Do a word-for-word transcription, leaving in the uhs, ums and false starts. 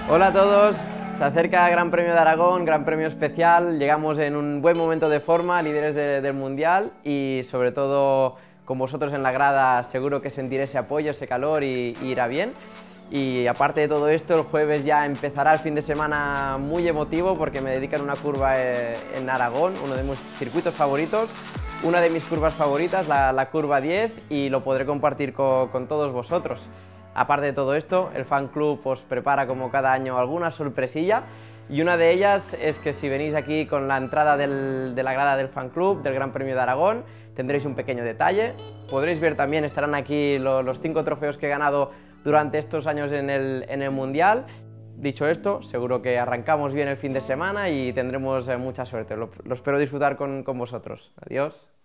Hola a todos, se acerca el Gran Premio de Aragón, Gran Premio especial, llegamos en un buen momento de forma, líderes de, del Mundial y sobre todo con vosotros en la grada seguro que sentiré ese apoyo, ese calor y, y irá bien. Y aparte de todo esto, el jueves ya empezará el fin de semana muy emotivo porque me dedican una curva en Aragón, uno de mis circuitos favoritos, una de mis curvas favoritas, la, la curva diez, y lo podré compartir con, con todos vosotros. Aparte de todo esto, el fan club os prepara como cada año alguna sorpresilla y una de ellas es que si venís aquí con la entrada del, de la grada del fan club del Gran Premio de Aragón tendréis un pequeño detalle. Podréis ver también, estarán aquí lo, los cinco trofeos que he ganado durante estos años en el, en el Mundial. Dicho esto, seguro que arrancamos bien el fin de semana y tendremos eh, mucha suerte. Lo, lo espero disfrutar con, con vosotros. Adiós.